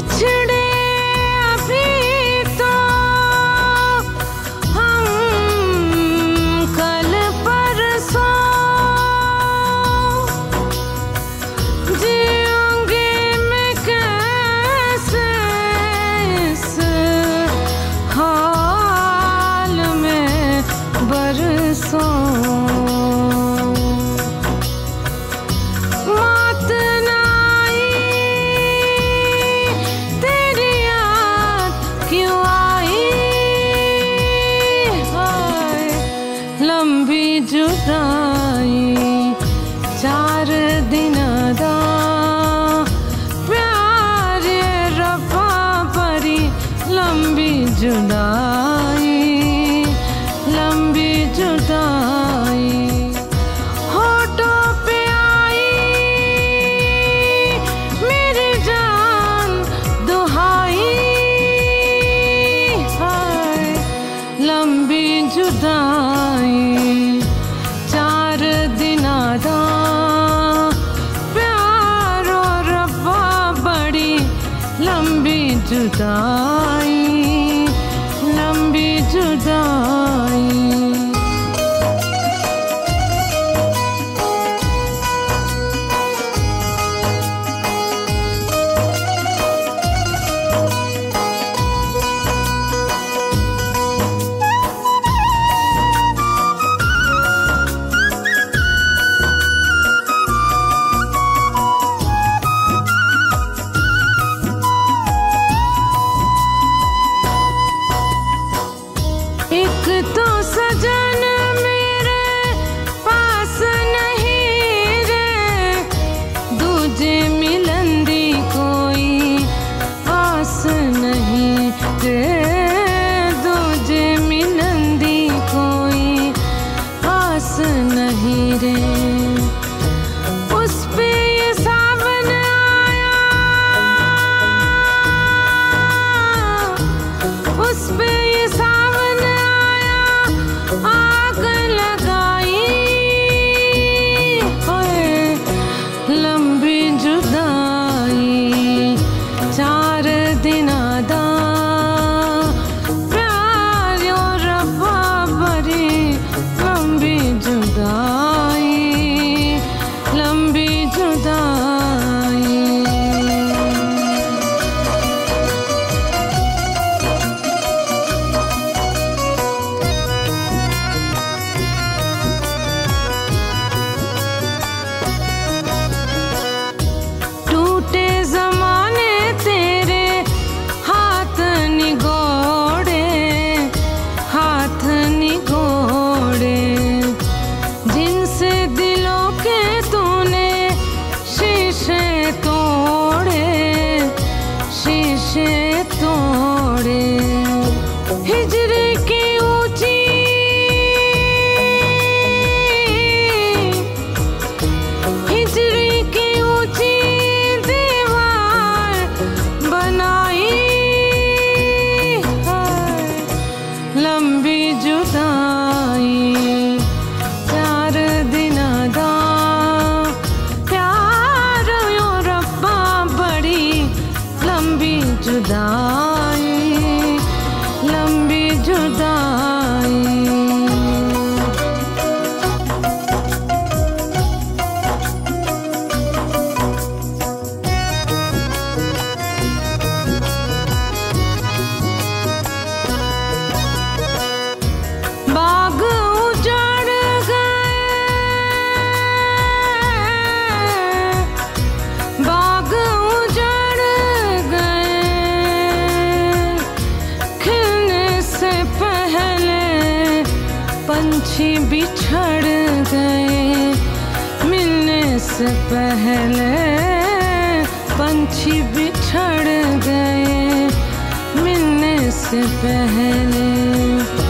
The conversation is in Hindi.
बिछड़े अभी तो हम कल परसों जिऊंगी मैं कैसे इस हाल में बरसों। जुदाई 4 दिन दा प्यार रफा परी लंबी जुदाई, लंबी जुदाई होठों पे आई मेरी जान दुहाई, हाय लंबी जुदाई जुदाई, लंबी जुदाई। तो सजन मेरे पास नहीं रे, दूजे मिलन दी कोई आस नहीं रे, दूजे मिलन दी कोई आस नहीं रे। उस पे ये सावन आया, उस पे ये सावन आग लगाई, होए लंबी जुदाई 4 दिन दा प्यार रफा भरी लंबी जुदाई, लंबी जुदाई। जुदाई, लंबी जुदाई। बाग उजड़ गए, बाग उजड़ गए, खिलने से पहले पंछी बिछड़ गए, मिलने से पहले पंछी बिछड़ गए, मिलने से पहले।